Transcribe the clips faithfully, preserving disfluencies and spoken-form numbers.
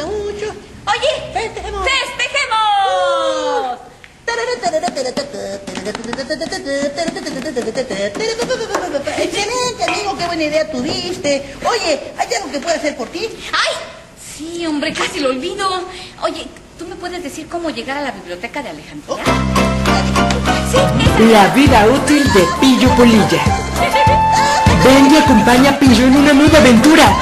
mucho. Oye, festejemos. ¡Festejemos! Excelente, amigo, qué buena idea tuviste. Oye, ¿hay algo que pueda hacer por ti? ¡Ay! Sí, hombre, casi lo olvido. Oye, ¿tú me puedes decir cómo llegar a la biblioteca de Alejandría? Sí, esa. La vida útil de Pillo Polilla. Ven y acompaña a Pillo en una nueva aventura.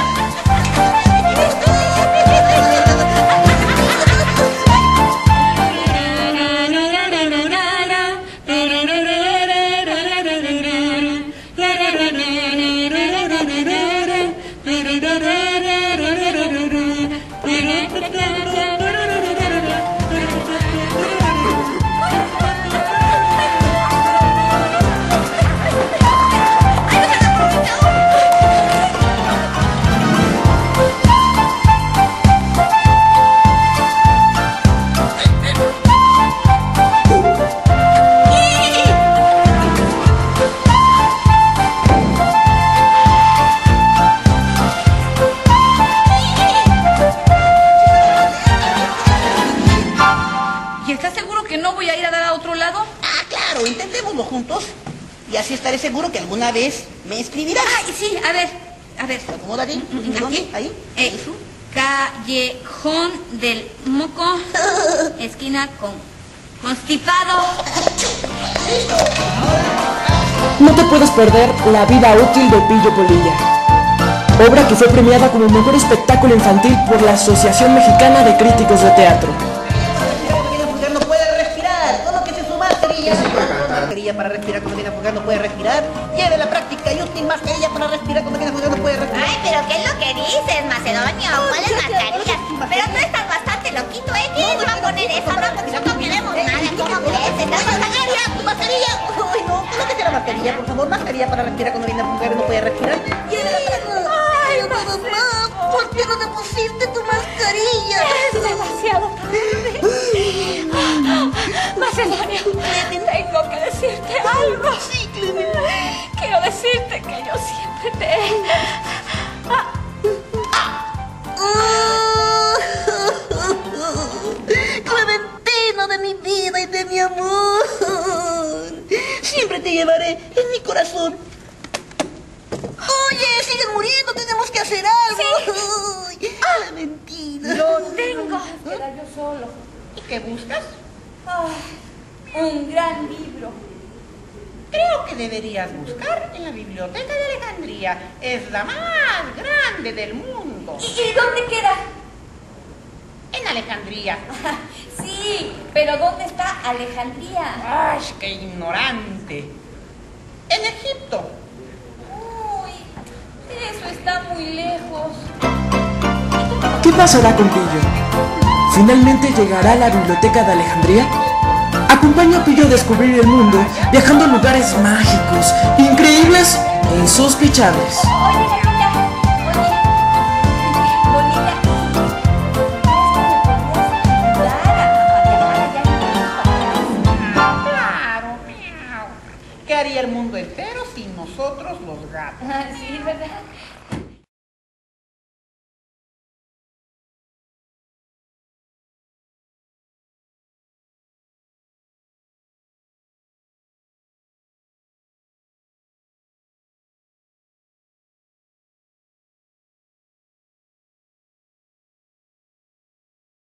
¿Y estás seguro que no voy a ir a dar a otro lado? Ah, claro, intentémoslo juntos. Y así estaré seguro que alguna vez me escribirás. Ay, sí, a ver, a ver. Acomoda ahí. Aquí. ¿Dónde? Ahí. Eh, Callejón del Moco, esquina con Constipado. No te puedes perder La vida útil de Pillo Polilla, obra que fue premiada como mejor espectáculo infantil por la Asociación Mexicana de Críticos de Teatro. No puede respirar. Colóquese su mascarilla. Mascarilla para respirar cuando viene a jugar no puede respirar. Lleve la práctica y útil mascarilla para respirar cuando viene a jugar no puede respirar. Ay, pero ¿qué es lo que dices, Macedonio? ¿Cuáles mascarillas? Pero tú estás bastante loquito, ¿eh? ¿Quién va a poner eso? No, porque no queremos nada. ¿Cómo crees? ¿Estás mascarilla? ¿Tu mascarilla? Uy, no, colóquese la mascarilla, por favor. Mascarilla para respirar cuando viene a jugar no puede respirar. Lleve la práctica. Ay, mamá, ¿por qué no te pusiste tu mascarilla? Es demasiado tarde. Macedonio, tengo que decirte algo. Sí, Clemen. Quiero decirte que yo siempre te he... Clementina de mi vida y de mi amor. Siempre te llevaré en mi corazón. Oye, siguen muriendo, tenemos que hacer algo. Ay, Clementina. Lo tengo. Queda yo solo. ¿Y qué buscas? Ay, un gran libro. Creo que deberías buscar en la biblioteca de Alejandría. Es la más grande del mundo. ¿Y, y dónde queda? En Alejandría. Sí, pero ¿dónde está Alejandría? ¡Ay, qué ignorante! En Egipto. Uy, eso está muy lejos. ¿Qué pasará con Pillo? ¿Finalmente llegará a la biblioteca de Alejandría? Acompaña a Pillo a descubrir el mundo viajando a lugares mágicos, increíbles e insospechables. Oye, gatita, oye, bonita, ¿crees que me podrías ayudar a viajar allá en el país? Claro, miau. ¿Qué haría el mundo entero sin nosotros los gatos? Sí, ¿verdad?